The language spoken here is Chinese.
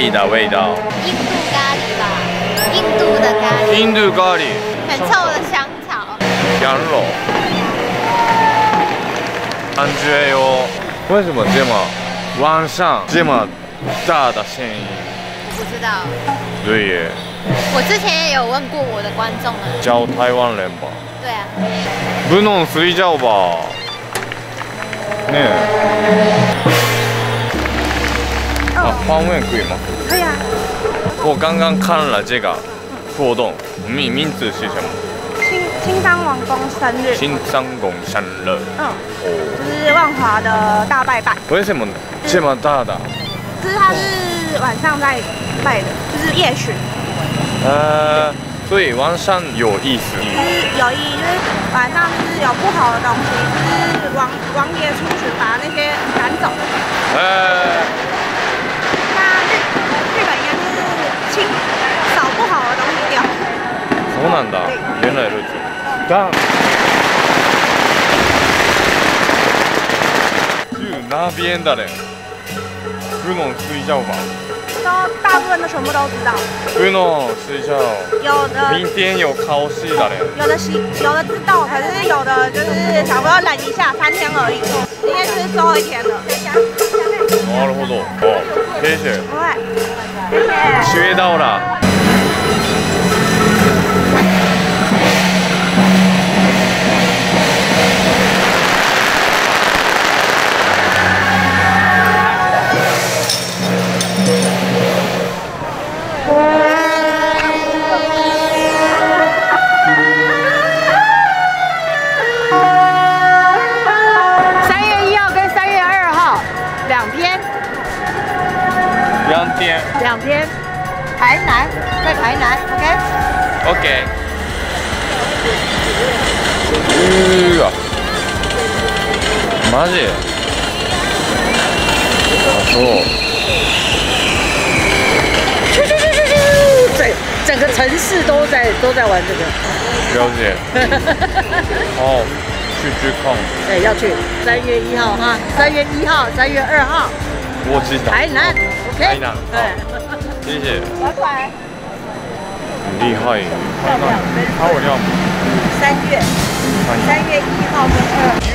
喱的味道。 印度咖喱吧，印度的咖喱。 印度咖喱。 很臭的香草。 羊肉。感觉哟，为什么这么晚上这么大的声音？ 不知道。 对耶。 我之前也有问过我的观众了。 叫台湾人吧。 对啊。 不能睡觉吧？呢。啊，方便可以吗？ 可以啊。 我刚刚看了这个活动，名字是什么？ 青山王公生日。 青山公生日。 就是万华的大拜拜。 为什么这么大的？ 就是它是晚上在拜的，就是夜巡。 所以晚上有意思。 就是有意义，就是晚上就是有不好的东西，就是王爷出巡把那些赶走。那日本应该就是扫不好的东西掉。 そうなんだ。原来如此。那边的人，不能睡觉吧？ 大部分的全部都知道。 不能睡觉。 有的。 明天有考试的人。 有的知道，可是有的就是想说忍一下，3天而已。今天是最后一天了。 なるほど。谢谢。 不会。谢谢。 学到了。 2天，台南，在台南 ，OK。マジ？そう。 整个城市都在玩这个。 了解。哦，去看。 对，要去3月1号哈，3月1号、3月2号。 我知道。 台南 ，OK。 台南。对。谢谢。 拜拜。 很厉害。漂亮。3月1号跟2。